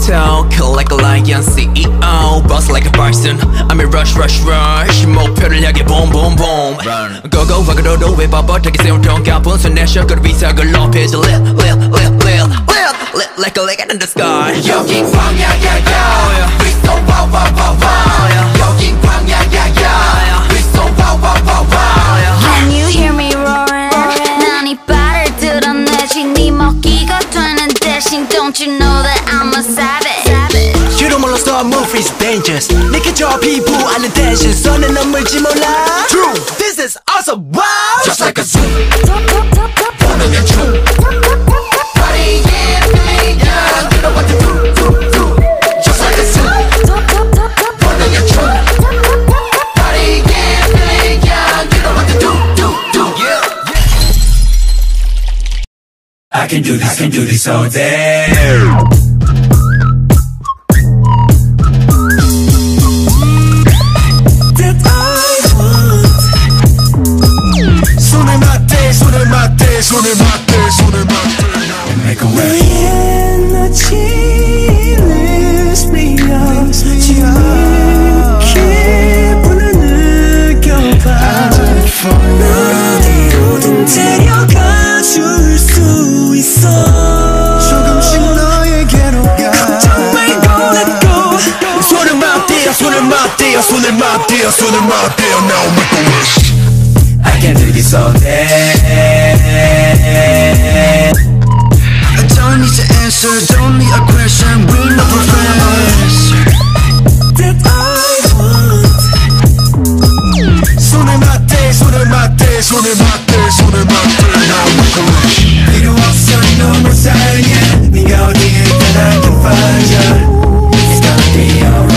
talk like a lion CEO boss like a bison I'm a rush 목표를 향해 boom boom boom Go go 밖으로도 왜 뻣뻣하게 세운 통가쁜 손 내셔 그 위상을 높이지 lit like a light in the sky 여긴 광야야야 We so wow wow wow wow 여긴 광야야야 We so wow wow wow wow Can you hear me roaring? 난 이 발을 드러내지 네 먹기가 되는 대신 Don't you know that I'm a savage You don't 몰랐어 move is dangerous 내게 저 피부 아는 대신 손에 넘을지 몰라 True This is awesome wow Just like a zoo 보는 춤 I can do this all day. That I want 손을 맞대 Make a way. 너의 에너지를 스피어지게 기분을 느껴봐 널 어디로든 데려가 줄 수 있어 조금씩 너에게로 가 정말 let go 손을 맞대어 Now make a wish I can do this all day. I don't need to answer, don't need a question. We know professor that I want. 손을 맞대. Now make a wish. 필요 없어 너무 사랑해. 네가 어디에 있든 I can find you. It's gonna be alright.